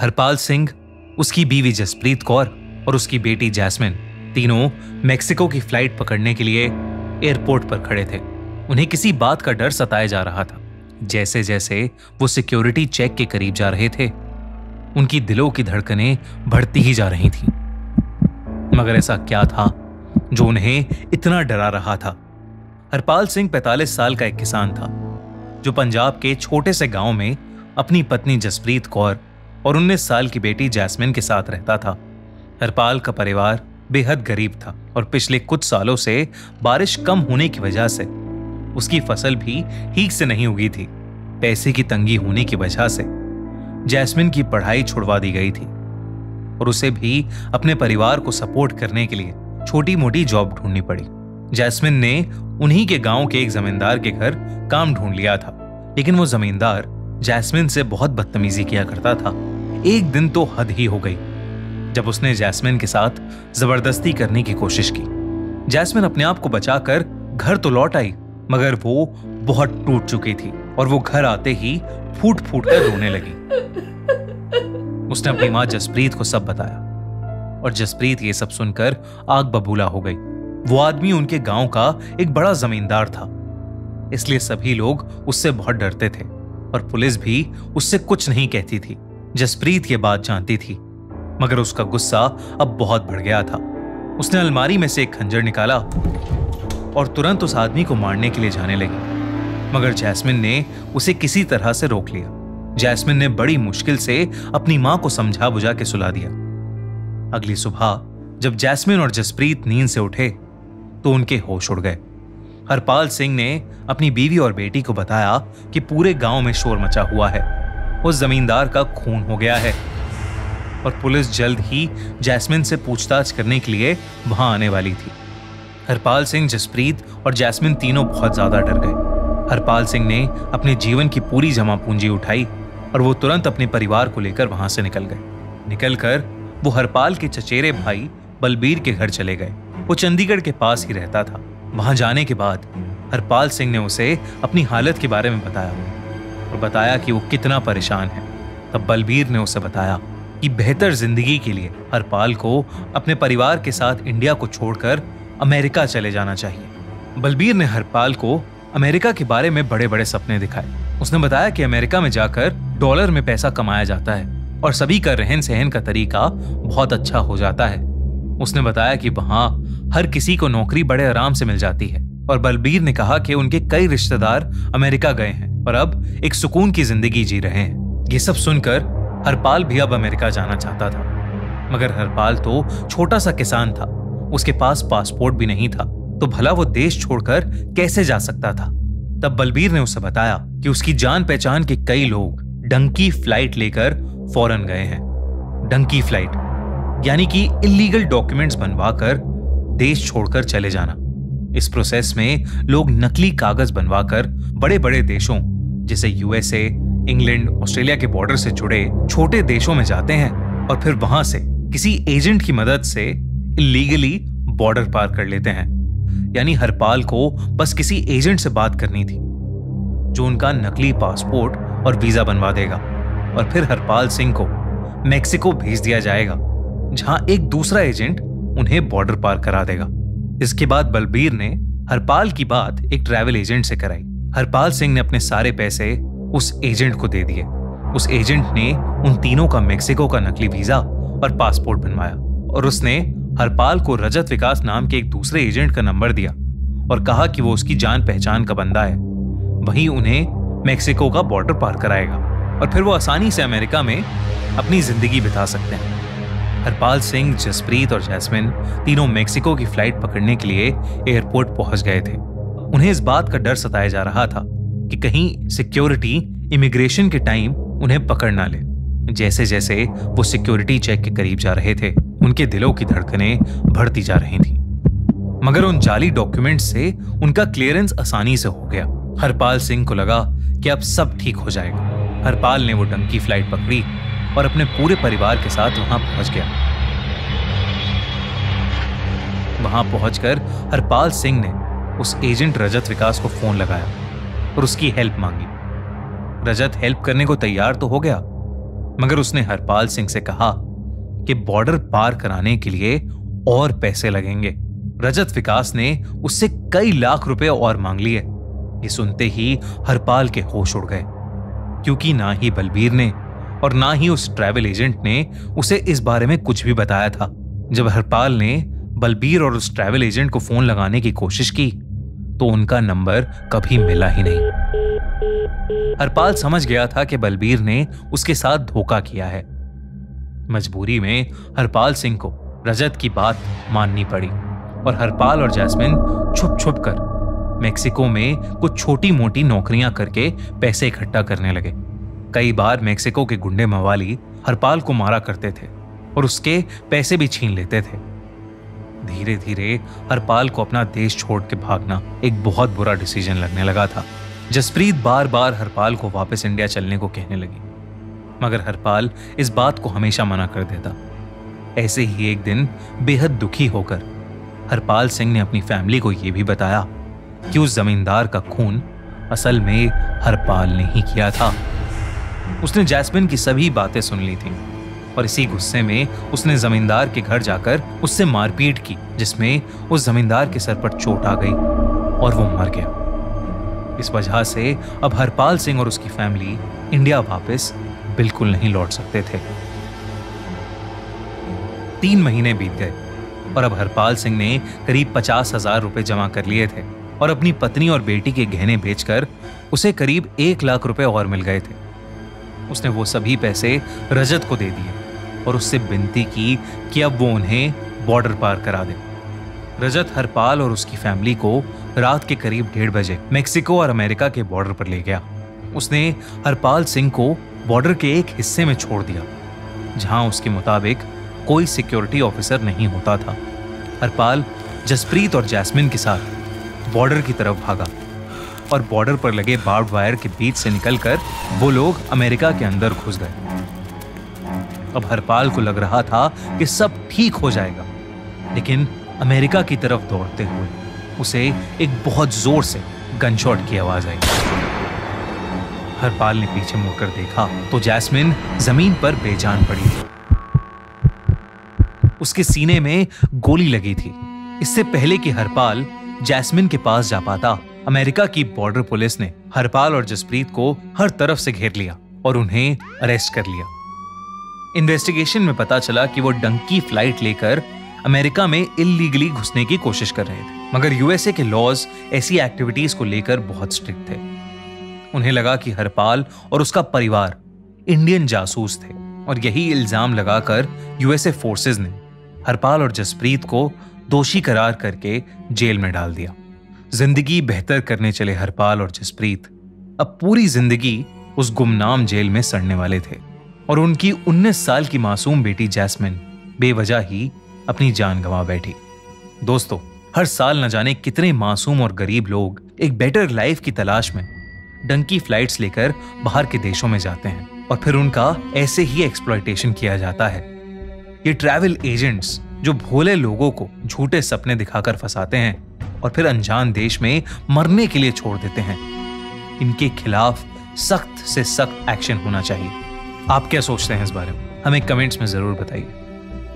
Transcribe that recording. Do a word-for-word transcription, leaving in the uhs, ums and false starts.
हरपाल सिंह, उसकी बीवी जसप्रीत कौर और उसकी बेटी जैस्मिन तीनों मेक्सिको की फ्लाइट पकड़ने के लिए एयरपोर्ट पर खड़े थे। उन्हें किसी बात का डर सताया जा रहा था। जैसे जैसे वो सिक्योरिटी चेक के करीब जा रहे थे, उनकी दिलों की धड़कनें बढ़ती ही जा रही थीं। मगर ऐसा क्या था जो उन्हें इतना डरा रहा था? हरपाल सिंह पैंतालीस साल का एक किसान था जो पंजाब के छोटे से गांव में अपनी पत्नी जसप्रीत कौर और उन्नीस साल की बेटी जैस्मिन के साथ रहता था। हरपाल का परिवार बेहद गरीब था और पिछले कुछ सालों से बारिश कम होने की वजह से उसकी फसल भी ठीक से नहीं उगी थी। पैसे की तंगी होने की वजह से जैस्मिन की पढ़ाई छुड़वा दी गई थी और उसे भी अपने परिवार को सपोर्ट करने के लिए छोटी मोटी जॉब ढूंढनी पड़ी। जैस्मिन ने उन्हीं के गांव के एक जमींदार के घर काम ढूंढ लिया था, लेकिन वो जमींदार जैस्मिन से बहुत बदतमीजी किया करता था। एक दिन तो हद ही हो गई जब उसने जैस्मिन के साथ जबरदस्ती करने की कोशिश की। जैस्मिन अपने आप को बचाकर घर तो लौट आई, मगर वो बहुत टूट चुकी थी और वो घर आते ही फूट फूट कर रोने लगी। उसने अपनी मां जसप्रीत को सब बताया और जसप्रीत ये सब सुनकर आग बबूला हो गई। वो आदमी उनके गांव का एक बड़ा जमींदार था, इसलिए सभी लोग उससे बहुत डरते थे और पुलिस भी उससे कुछ नहीं कहती थी। जसप्रीत ये बात जानती थी, मगर उसका गुस्सा अब बहुत बढ़ गया था। उसने अलमारी में से एक खंजर निकाला और तुरंत उस आदमी को मारने के लिए जाने लगी, मगर जैस्मिन ने उसे किसी तरह से रोक लिया। जैस्मिन ने बड़ी मुश्किल से अपनी मां को समझा बुझा के सुला दिया। अगली सुबह जब जैस्मिन और जसप्रीत नींद से उठे तो उनके होश उड़ गए। हरपाल सिंह ने अपनी बीवी और बेटी को बताया कि पूरे गांव में शोर मचा हुआ है, उस जमींदार का खून हो गया है और पुलिस जल्द ही जैस्मिन से पूछताछ करने के लिए वहां आने वाली थी। हरपाल सिंह, जसप्रीत और जैस्मिन तीनों बहुत ज्यादा डर गए। हरपाल सिंह ने अपने जीवन की पूरी जमा पूंजी उठाई और वो तुरंत अपने परिवार को लेकर वहां से निकल गए। निकलकर वो हरपाल के चचेरे भाई बलबीर के घर चले गए। वो चंडीगढ़ के पास ही रहता था। वहां जाने के बाद हरपाल सिंह ने उसे अपनी हालत के बारे में बताया और बताया कि वो कितना परेशान है। तब बलबीर ने उसे बताया कि बेहतर जिंदगी के लिए हरपाल को अपने परिवार के साथ इंडिया को छोड़कर अमेरिका चले जाना चाहिए। बलबीर ने हरपाल को अमेरिका के बारे में बड़े बड़े सपने दिखाए। उसने बताया कि अमेरिका में जाकर डॉलर में पैसा कमाया जाता है और सभी का रहन सहन का तरीका बहुत अच्छा हो जाता है। उसने बताया कि वहां हर किसी को नौकरी बड़े आराम से मिल जाती है और बलबीर ने कहा कि उनके कई रिश्तेदार अमेरिका गए हैं और अब एक सुकून की जिंदगी जी रहे हैं। ये सब सुनकर हरपाल भी अब अमेरिका जाना चाहता था, मगर हरपाल तो छोटा सा किसान था, उसके पास पासपोर्ट भी नहीं था, तो भला वो देश छोड़कर कैसे जा सकता था। तब बलबीर ने उसे बताया कि उसकी जान पहचान के कई लोग डंकी फ्लाइट लेकर फॉरेन गए हैं। डंकी फ्लाइट यानी कि इलीगल डॉक्यूमेंट्स बनवाकर देश छोड़कर चले जाना। इस प्रोसेस में लोग नकली कागज बनवाकर बड़े बड़े देशों जैसे यूएसए, इंग्लैंड, ऑस्ट्रेलिया के बॉर्डर से जुड़े छोटे देशों में जाते हैं और फिर वहां से किसी एजेंट की मदद से इलीगली बॉर्डर पार कर लेते हैं। यानी हरपाल को बस किसी एजेंट से बात करनी थी जो उनका नकली पासपोर्ट और वीजा बनवा देगा और फिर हरपाल सिंह को मेक्सिको भेज दिया जाएगा, जहां एक दूसरा एजेंट उन्हें बॉर्डर पार करा देगा। इसके बाद बलबीर ने हरपाल की बात एक ट्रैवल एजेंट से कराई। हरपाल सिंह ने अपने सारे पैसे उस एजेंट को दे दिए। उस एजेंट ने उन तीनों का मेक्सिको का नकली वीजा और पासपोर्ट बनवाया और उसने हरपाल को रजत विकास नाम के एक दूसरे एजेंट का नंबर दिया और कहा कि वो उसकी जान पहचान का बंदा है, वही उन्हें मेक्सिको का बॉर्डर पार कराएगा और फिर वो आसानी से अमेरिका में अपनी जिंदगी बिता सकते हैं। हरपाल सिंह, जसप्रीत और जैस्मिन तीनों मेक्सिको की फ्लाइट पकड़ने के लिए एयरपोर्ट पहुंच गए थे। उन्हें इस बात का डर सताया जा रहा था कि कहीं सिक्योरिटी इमिग्रेशन के टाइम उन्हें पकड़ ना ले। जैसे जैसे वो सिक्योरिटी चेक के करीब जा रहे थे, उनके दिलों की धड़कनें बढ़ती जा रही थीं। मगर उन जाली डॉक्यूमेंट्स से उनका क्लियरेंस आसानी से हो गया। हरपाल सिंह को लगा कि अब सब ठीक हो जाएगा। हरपाल ने वो डंकी फ्लाइट पकड़ी और अपने पूरे परिवार के साथ वहां पहुंच गया। वहां पहुंचकर हरपाल सिंह ने उस एजेंट रजत विकास को फोन लगाया और उसकी हेल्प मांगी। रजत हेल्प करने को तैयार तो हो गया, मगर उसने हरपाल सिंह से कहा कि बॉर्डर पार कराने के लिए और पैसे लगेंगे। रजत विकास ने उससे कई लाख रुपए और मांग लिए। ये सुनते ही हरपाल के होश उड़ गए, क्योंकि ना ही बलबीर ने और ना ही उस ट्रैवल एजेंट ने उसे इस बारे में कुछ भी बताया था। जब हरपाल ने बलबीर और उस ट्रैवल एजेंट को फोन लगाने की कोशिश की तो उनका नंबर कभी मिला ही नहीं। हरपाल समझ गया था कि बलबीर ने उसके साथ धोखा किया है। मजबूरी में हरपाल सिंह को रजत की बात माननी पड़ी और हरपाल और जैस्मिन छुप छुप कर मेक्सिको में कुछ छोटी मोटी नौकरियां करके पैसे इकट्ठा करने लगे। कई बार मेक्सिको के गुंडे मवाली हरपाल को मारा करते थे और उसके पैसे भी छीन लेते थे। धीरे धीरे हरपाल को अपना देश छोड़ के भागना एक बहुत बुरा डिसीजन लगने लगा था। जसप्रीत बार बार हरपाल को वापस इंडिया चलने को कहने लगी, मगर हरपाल इस बात को हमेशा मना कर देता। ऐसे ही एक दिन बेहद दुखी होकर हरपाल सिंह ने अपनी फैमिली को यह भी बताया कि उस जमींदार का खून असल में हरपाल ने ही किया था। उसने जैस्मिन की सभी बातें सुन ली थीं और इसी गुस्से में उसने जमींदार के घर जाकर उससे मारपीट की, जिसमें उस जमींदार के सर पर चोट आ गई और वो मर गया। इस वजह से अब हरपाल सिंह और उसकी फैमिली इंडिया वापस बिल्कुल नहीं लौट सकते थे। तीन महीने बीत गए और अब हरपाल सिंह ने करीब पचास हजार रुपए जमा कर लिए थे और अपनी पत्नी और बेटी के गहने बेचकर उसे करीब एक लाख रुपए और मिल गए थे। उसने वो सभी पैसे रजत को दे दिए और उससे विनती की कि अब वो उन्हें बॉर्डर पार करा दे। रजत हरपाल और उसकी फैमिली को रात के करीब डेढ़ बजे मेक्सिको और अमेरिका के बॉर्डर पर ले गया। उसने हरपाल सिंह को बॉर्डर के एक हिस्से में छोड़ दिया जहां उसके मुताबिक कोई सिक्योरिटी ऑफिसर नहीं होता था। हरपाल जसप्रीत और जैस्मिन के साथ बॉर्डर की तरफ भागा और बॉर्डर पर लगे बार्ब वायर के बीच से निकलकर वो लोग अमेरिका के अंदर घुस गए। अब हरपाल को लग रहा था कि सब ठीक हो जाएगा, लेकिन अमेरिका की तरफ दौड़ते हुए उसे एक बहुत जोर से गनशॉट की आवाज आई। हरपाल ने पीछे मुड़कर देखा तो जैस्मिन जमीन पर बेजान पड़ी थी। उसके सीने में गोली लगी थी। इससे पहले कि हरपाल जैस्मिन के पास जा पाता, अमेरिका की बॉर्डर पुलिस ने हरपाल और जसप्रीत को हर तरफ से घेर लिया और उन्हें अरेस्ट कर लिया। इन्वेस्टिगेशन में पता चला कि वो डंकी फ्लाइट लेकर अमेरिका में इल्लीगली घुसने की कोशिश कर रहे थे, मगर यूएसए के लॉज ऐसी एक्टिविटीज को लेकर बहुत स्ट्रिक्ट थे। उन्हें लगा कि हरपाल और उसका परिवार इंडियन जासूस थे और यही इल्जाम लगाकर यूएसए फोर्सेस ने हरपाल और जसप्रीत को दोषी करार करके जेल में डाल दिया। जिंदगी बेहतर करने चले हरपाल और जसप्रीत अब पूरी जिंदगी उस गुमनाम जेल में सड़ने वाले थे और उनकी उन्नीस साल की मासूम बेटी जैस्मिन बेवजह ही अपनी जान गंवा बैठी। दोस्तों, हर साल न जाने कितने मासूम और गरीब लोग एक बेटर लाइफ की तलाश में डंकी फ्लाइट्स लेकर बाहर के देशों में जाते हैं और फिर उनका ऐसे ही एक्सप्लॉयटेशन किया जाता है। ये ट्रैवल एजेंट्स जो भोले लोगों को झूठे सपने दिखाकर फंसाते हैं और फिर अनजान देश में मरने के लिए छोड़ देते हैं, इनके खिलाफ सख्त से सख्त एक्शन होना चाहिए। आप क्या सोचते हैं इस बारे में? हमें कमेंट्स में जरूर बताइए।